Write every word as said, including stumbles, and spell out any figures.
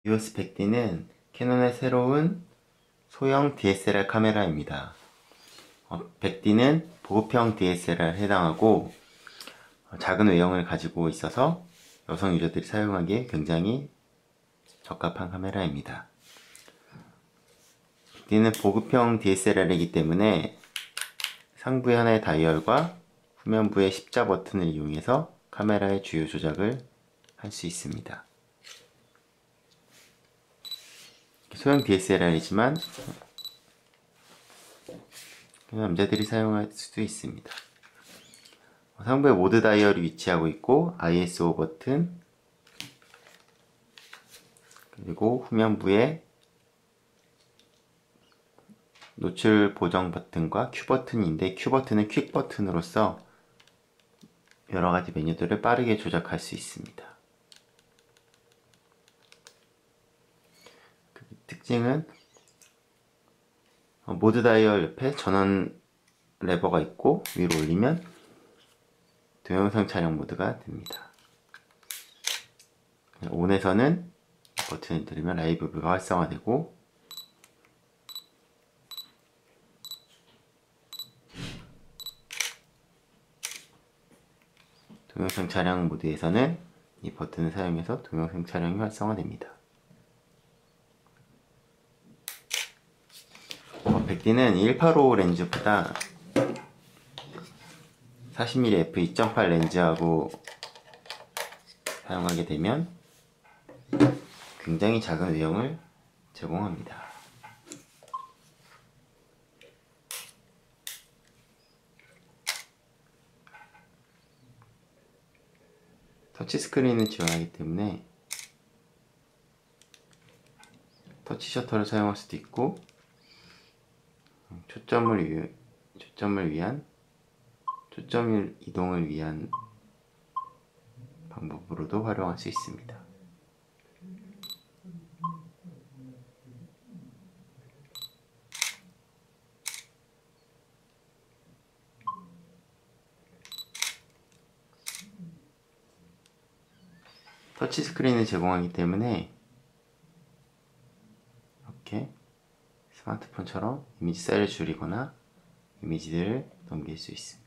이오스 백 디는 캐논의 새로운 소형 디에스엘알 카메라입니다. 어, 백 디는 보급형 디에스엘알에 해당하고 어, 작은 외형을 가지고 있어서 여성 유저들이 사용하기에 굉장히 적합한 카메라입니다. 백 디는 보급형 디에스엘알이기 때문에 상부의 하나의 다이얼과 후면부의 십자 버튼을 이용해서 카메라의 주요 조작을 할 수 있습니다. 소형 디에스엘알이지만 남자들이 사용할 수도 있습니다. 상부에 모드 다이얼이 위치하고 있고 아이에스오 버튼, 그리고 후면부에 노출 보정 버튼과 Q 버튼인데 Q 버튼은 퀵 버튼으로서 여러가지 메뉴들을 빠르게 조작할 수 있습니다. 그 특징은 모드 다이얼 옆에 전원 레버가 있고 위로 올리면 동영상 촬영 모드가 됩니다. 온에서는 버튼을 누르면 라이브 뷰가 활성화되고 동영상 촬영 모드에서는 이 버튼을 사용해서 동영상 촬영이 활성화됩니다. 어, 백 디는 일팔오 렌즈보다 사십 밀리미터 에프 이 점 팔 렌즈하고 사용하게 되면 굉장히 작은 외형을 제공합니다. 터치스크린을 지원하기 때문에 터치 셔터를 사용할 수도 있고 초점을, 위, 초점을 위한 초점 이동을 위한 방법으로도 활용할 수 있습니다. 터치스크린을 제공하기 때문에 이렇게 스마트폰처럼 이미지 사이즈를 줄이거나 이미지들을 넘길 수 있습니다.